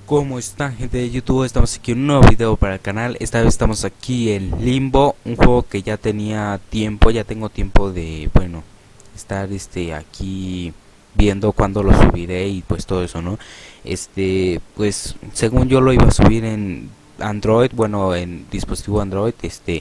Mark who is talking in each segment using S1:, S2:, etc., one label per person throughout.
S1: ¿Cómo están, gente de YouTube? Estamos aquí en un nuevo video para el canal. Esta vez estamos aquí en Limbo, un juego que ya tenía tiempo, ya tengo tiempo de, bueno, estar aquí viendo cuándo lo subiré y pues todo eso, ¿no? Pues según yo lo iba a subir en Android, bueno, en dispositivo Android,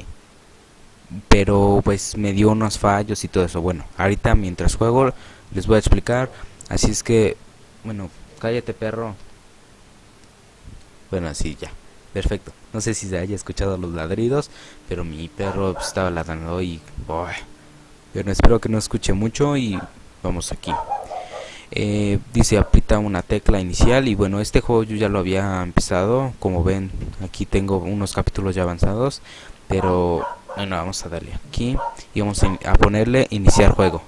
S1: pero pues me dio unos fallos y todo eso. Bueno, ahorita mientras juego les voy a explicar, así es que, bueno, cállate, perro. Bueno, así ya, perfecto. No sé si se haya escuchado los ladridos, pero mi perro estaba ladrando y... Bueno, espero que no escuche mucho y vamos aquí. Dice aprieta una tecla inicial y bueno, este juego yo ya lo había empezado. Como ven, aquí tengo unos capítulos ya avanzados, pero bueno, vamos a darle aquí y vamos a ponerle iniciar juego.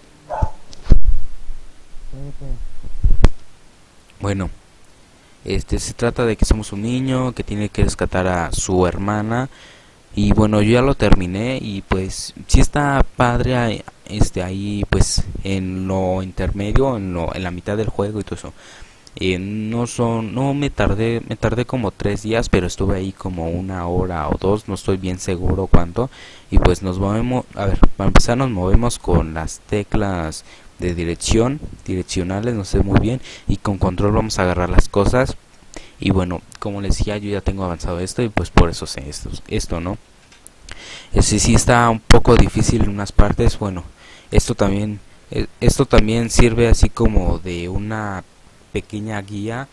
S1: Bueno, se trata de que somos un niño que tiene que rescatar a su hermana. Y bueno, yo ya lo terminé y pues sí está padre ahí pues en lo intermedio, en la mitad del juego y todo eso. No me tardé como 3 días, pero estuve ahí como 1 hora o 2, no estoy bien seguro cuánto. Y pues nos movemos, a ver, para empezar nos movemos con las teclas de direccionales, no sé muy bien, y con control vamos a agarrar las cosas. Y bueno, como les decía, yo ya tengo avanzado esto y pues por eso sé esto, ¿no? Sí está un poco difícil en unas partes. Bueno, esto también sirve así como de una pequeña guía,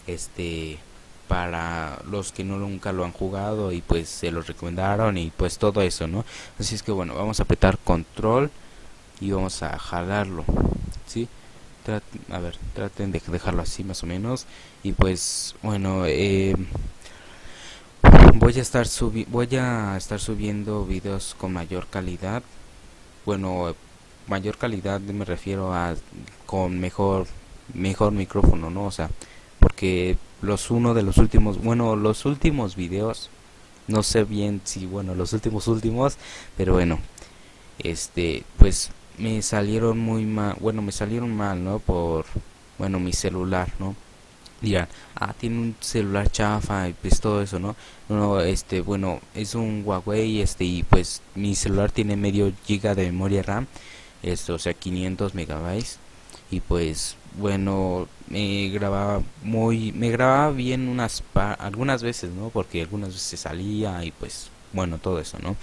S1: para los que nunca lo han jugado y pues se lo recomendaron y pues todo eso, ¿no? Así es que bueno, vamos a apretar control y vamos a jalarlo, ¿sí? A ver, traten de dejarlo así más o menos. Y pues bueno, voy a estar subiendo videos con mayor calidad. Bueno, mayor calidad me refiero a con mejor micrófono, ¿no? O sea, porque los últimos videos, no sé bien si, bueno, los últimos, pero bueno, pues me salieron muy mal, bueno, me salieron mal, ¿no? Por, bueno, mi celular, ¿no? Dirán, tiene un celular chafa y pues todo eso, ¿no? No, bueno, es un Huawei, y pues mi celular tiene medio giga de memoria RAM, o sea, 500 megabytes. Y pues, bueno, me grababa bien algunas veces, ¿no? Porque algunas veces salía y pues, bueno, todo eso, ¿no?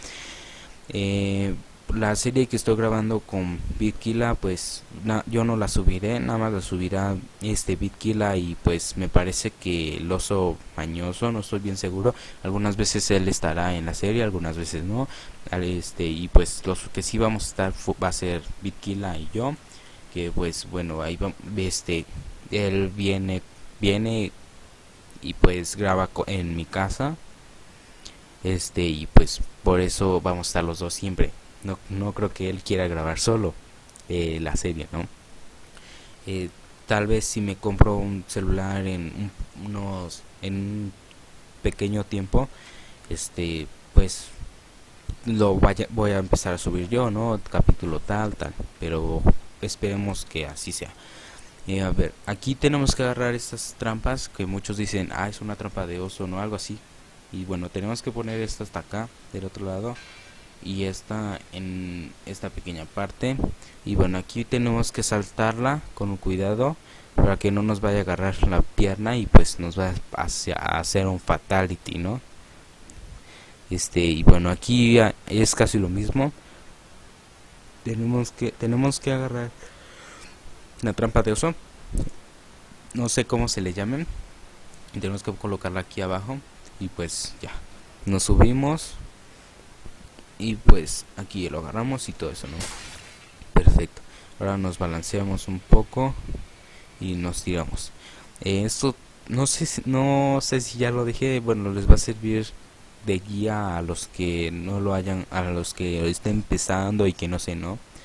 S1: La serie que estoy grabando con Bitquila, pues yo no la subiré, nada más la subirá Bitquila. Y pues me parece que el oso mañoso, no estoy bien seguro, algunas veces él estará en la serie, algunas veces no. Y pues los que sí vamos a estar va a ser Bitquila y yo, que pues bueno, ahí va, él viene y pues graba en mi casa, y pues por eso vamos a estar los dos siempre. No creo que él quiera grabar solo la serie, ¿no? Tal vez si me compro un celular en un pequeño tiempo, pues voy a empezar a subir yo, ¿no? Capítulo tal, pero esperemos que así sea. A ver, aquí tenemos que agarrar estas trampas que muchos dicen, es una trampa de oso, no, algo así. Y bueno, tenemos que poner esta hasta acá, del otro lado, y esta en esta pequeña parte. Y bueno, aquí tenemos que saltarla con cuidado para que no nos vaya a agarrar la pierna y pues nos va a hacer un fatality, ¿no? Y bueno, aquí es casi lo mismo. Tenemos que agarrar la trampa de oso, no sé cómo se le llamen, y tenemos que colocarla aquí abajo. Y pues ya, nos subimos y pues aquí lo agarramos y todo eso, ¿no? Perfecto. Ahora nos balanceamos un poco y nos tiramos. Esto no sé si ya lo dije. Bueno, les va a servir de guía a los que no lo hayan, a los que estén empezando y que no sé,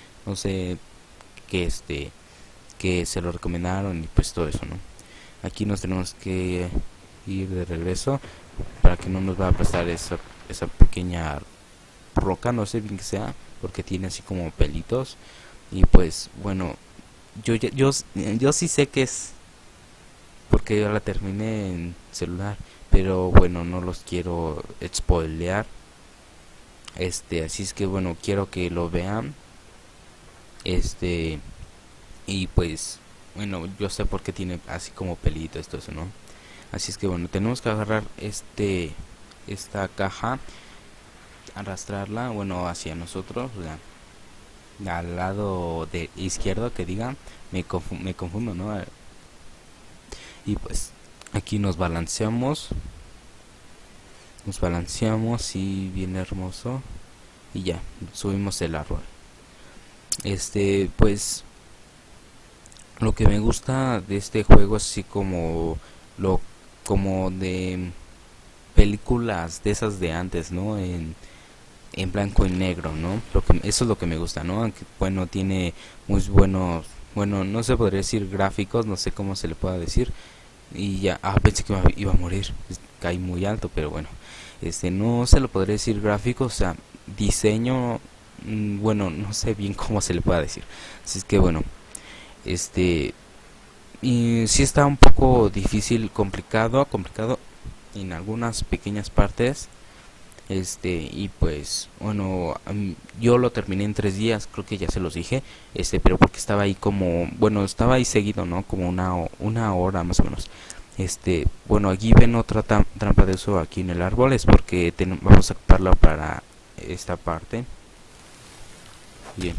S1: que que se lo recomendaron y pues todo eso, ¿no? Aquí nos tenemos que ir de regreso para que no nos va a aplastar esa pequeña roca, no sé bien que sea, porque tiene así como pelitos. Y pues bueno, yo sí sé que es porque yo la terminé en celular, pero bueno, no los quiero spoilear. Así es que bueno, quiero que lo vean. Este, y pues, bueno, yo sé por qué tiene así como pelito esto, eso, ¿no? Así es que bueno, tenemos que agarrar esta caja, arrastrarla, bueno, hacia nosotros, o sea, al lado de izquierdo, que diga, me confundo, ¿no? Y pues, aquí nos balanceamos y bien hermoso, y ya, subimos el árbol. Pues, lo que me gusta de este juego es así como de películas de esas de antes, ¿no? En blanco y negro, ¿no? Eso es lo que me gusta, ¿no? Aunque, bueno, tiene muy buenos, bueno, no se podría decir gráficos, no sé cómo se le pueda decir. Y ya, pensé que iba a morir, caí muy alto, pero bueno, no se lo podría decir gráficos, o sea, diseño, bueno, no sé bien cómo se le pueda decir. Así es que bueno, este, y sí está un poco difícil, complicado en algunas pequeñas partes. Y pues bueno, yo lo terminé en 3 días, creo que ya se los dije. Pero porque estaba ahí como, bueno, estaba ahí seguido, ¿no? Como una hora más o menos. Bueno, aquí ven otra trampa de eso aquí en el árbol, es porque vamos a ocuparla para esta parte. Bien,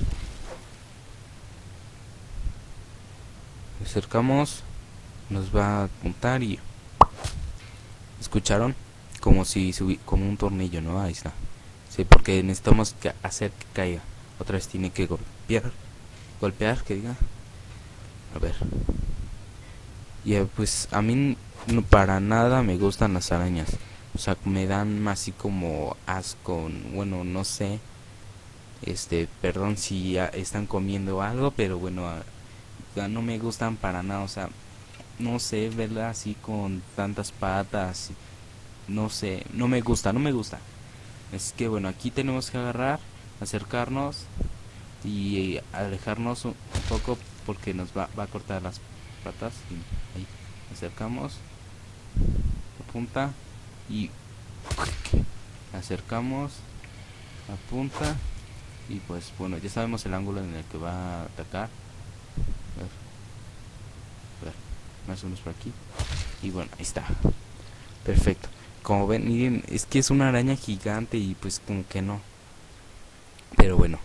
S1: acercamos, nos va a apuntar y ¿escucharon? Como si como un tornillo, ¿no? Ahí está. Sí, porque necesitamos hacer que caiga. Otra vez tiene que golpear, que diga. A ver. Y pues a mí no, para nada me gustan las arañas. O sea, me dan así como asco. Bueno, no sé. Perdón si ya están comiendo algo, pero bueno, no me gustan para nada. O sea, no sé, verla así con tantas patas. No sé, no me gusta. Es que bueno, aquí tenemos que agarrar, acercarnos y alejarnos un poco porque nos va a cortar las patas. Y ahí acercamos, apunta y acercamos, apunta y pues bueno, ya sabemos el ángulo en el que va a atacar. A ver, más o menos por aquí. Y bueno, ahí está. Perfecto. Como ven, miren, es que es una araña gigante y pues como que no. Pero bueno,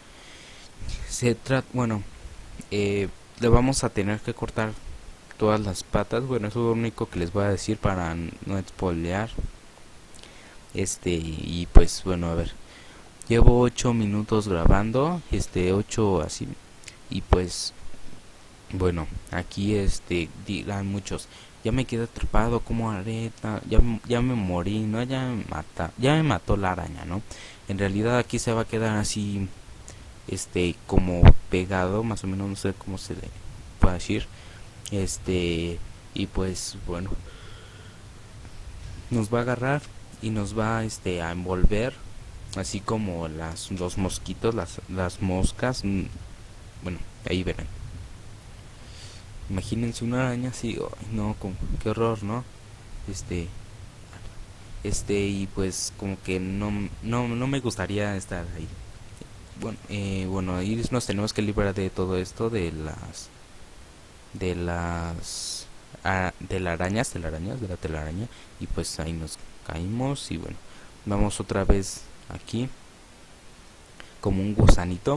S1: bueno, le vamos a tener que cortar todas las patas. Bueno, eso es lo único que les voy a decir para no spoilear. Y pues bueno, a ver, llevo 8 minutos grabando, 8 así. Y pues bueno, aquí dirán muchos, ya me quedé atrapado como areta, ya me morí, no, ya me mató la araña, ¿no? En realidad aquí se va a quedar así, como pegado, más o menos, no sé cómo se le puede decir. Y pues bueno, nos va a agarrar y nos va a envolver, así como los mosquitos, las moscas. Bueno, ahí verán. Imagínense una araña así, ay, no, qué horror, ¿no? Este, y pues como que no me gustaría estar ahí. Bueno, bueno, ahí nos tenemos que librar de todo esto, de la telaraña, y pues ahí nos caímos y bueno, vamos otra vez aquí como un gusanito.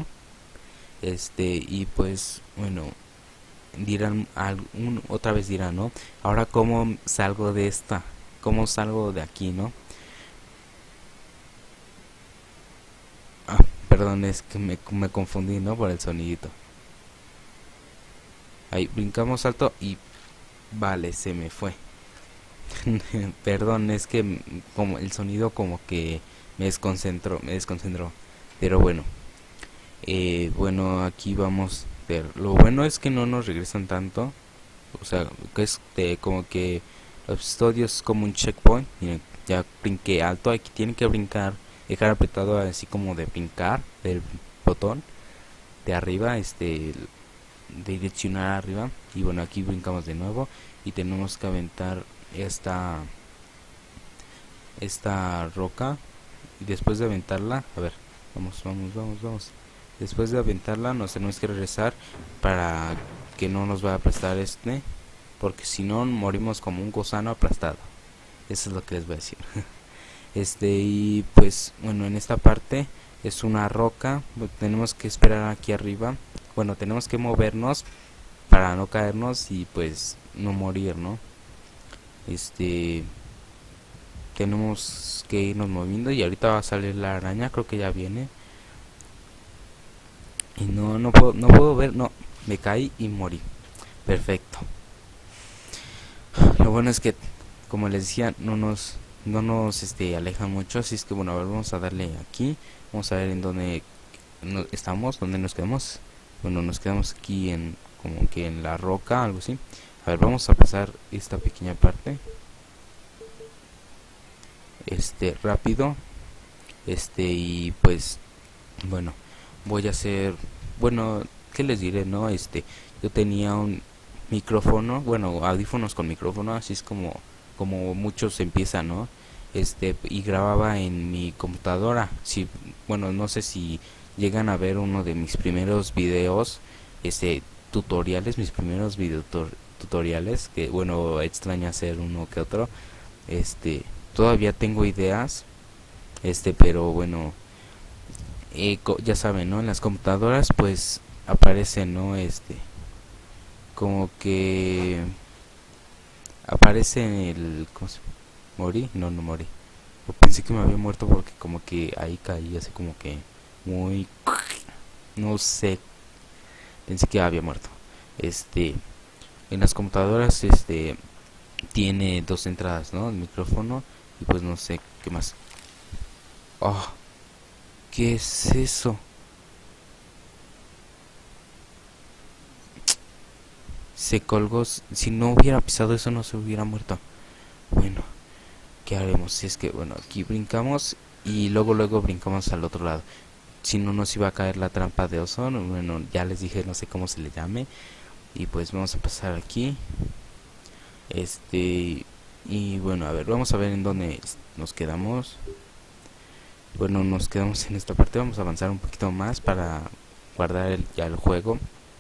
S1: Y pues bueno, dirán otra vez dirán, ¿no? Ahora cómo salgo de esta, cómo salgo de aquí, ¿no? Ah, perdón, es que me confundí, ¿no? Por el sonidito. Ahí brincamos alto y vale, se me fue. Perdón, es que como el sonido como que me desconcentró. Pero bueno, bueno, aquí vamos a ver. Lo bueno es que no nos regresan tanto. O sea, que es como que los estudios es como un checkpoint. Miren, ya brinqué alto, aquí tienen que brincar, dejar apretado así como de brincar el botón de arriba, direccionar arriba. Y bueno, aquí brincamos de nuevo y tenemos que aventar esta roca. Y después de aventarla, a ver, vamos. Después de aventarla nos tenemos que regresar para que no nos vaya a aplastar porque si no morimos como un gusano aplastado. Eso es lo que les voy a decir. Y pues bueno, en esta parte es una roca, tenemos que esperar aquí arriba. Bueno, tenemos que movernos para no caernos y pues no morir, ¿no? Tenemos que irnos moviendo y ahorita va a salir la araña, creo que ya viene. Y no puedo ver, no, me caí y morí. Perfecto. Lo bueno es que, como les decía, no nos aleja mucho, así es que bueno, a ver, vamos a darle aquí. Vamos a ver en dónde estamos, dónde nos quedamos. Bueno, nos quedamos aquí como que en la roca, algo así. A ver, vamos a pasar esta pequeña parte rápido. Y pues bueno, voy a hacer, bueno, ¿qué les diré? No, yo tenía un micrófono, bueno, audífonos con micrófono, así es como muchos empiezan, ¿no? Y grababa en mi computadora. Sí, bueno, no sé si llegan a ver uno de mis primeros videos, tutoriales, mis primeros tutoriales, que bueno, extraña hacer uno que otro. Todavía tengo ideas, pero bueno, ya saben, ¿no? En las computadoras pues aparece, ¿no? Como que aparece en el, ¿cómo se morí? No morí. Yo pensé que me había muerto porque como que ahí caí así como que muy, no sé, pensé que había muerto. En las computadoras tiene dos entradas, ¿no? El micrófono y pues no sé qué más. Oh, ¿qué es eso? Se colgó. Si no hubiera pisado eso no se hubiera muerto. Bueno, ¿qué haremos? Si es que, bueno, aquí brincamos y luego brincamos al otro lado. Si no nos iba a caer la trampa de oso. Bueno, ya les dije, no sé cómo se le llame. Y pues vamos a pasar aquí. Y bueno, a ver, vamos a ver en dónde nos quedamos. Bueno, nos quedamos en esta parte. Vamos a avanzar un poquito más para guardar ya el juego.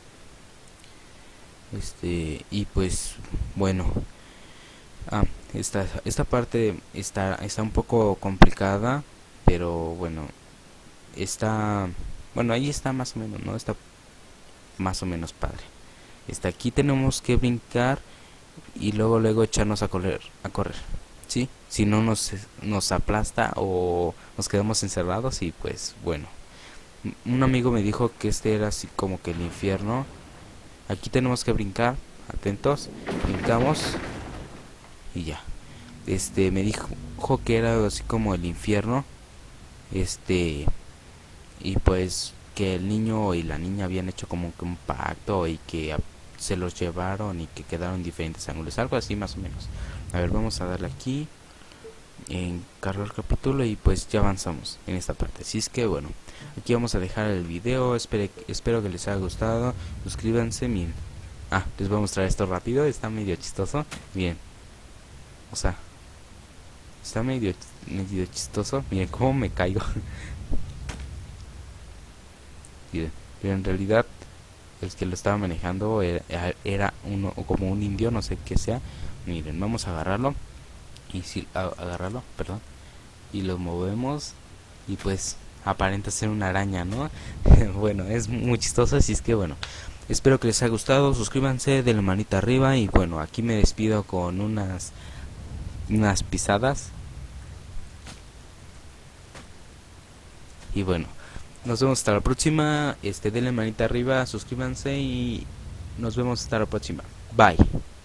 S1: Y pues bueno, esta parte está un poco complicada, pero bueno, bueno, ahí está más o menos, ¿no? Está más o menos padre. Aquí tenemos que brincar y luego echarnos a correr, ¿sí? Si no nos aplasta o nos quedamos encerrados. Y pues bueno, un amigo me dijo que era así como que el infierno. Aquí tenemos que brincar, atentos, brincamos y ya. Me dijo que era así como el infierno. Y pues que el niño y la niña habían hecho como que un pacto y que se los llevaron y que quedaron diferentes ángulos, algo así más o menos. A ver, vamos a darle aquí en cargar capítulo y pues ya avanzamos en esta parte. Así es que bueno, aquí vamos a dejar el video. Espero que les haya gustado. Suscríbanse. Miren, les voy a mostrar esto rápido. Está medio chistoso. Bien, o sea, está medio chistoso. Miren cómo me caigo. Miren, pero en realidad el que lo estaba manejando era uno como un indio, no sé qué sea. Miren, vamos a agarrarlo y agarrarlo, perdón, y lo movemos y pues aparenta ser una araña, ¿no? Bueno, es muy chistoso. Así es que bueno, espero que les haya gustado. Suscríbanse, denle manita arriba y bueno, aquí me despido con unas pisadas. Y bueno, nos vemos hasta la próxima. Denle manita arriba, suscríbanse y nos vemos hasta la próxima. Bye.